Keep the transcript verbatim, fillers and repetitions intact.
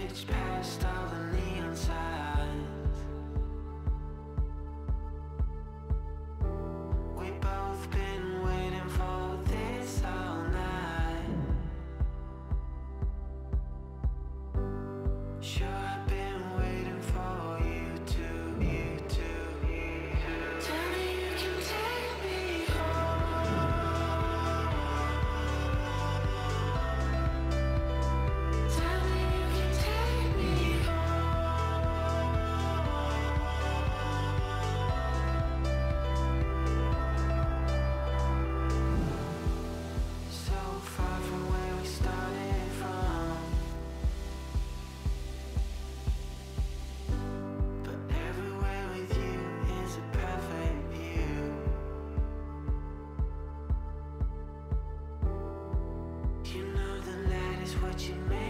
pitch past all the neon signs. We both been waiting for this all night. Sure, I've been waiting for you to, you to, you to. Tell me you can take me home. Tell me you can take me home. So far from where we started from, but everywhere with you is a perfect view. You know the light is what you make.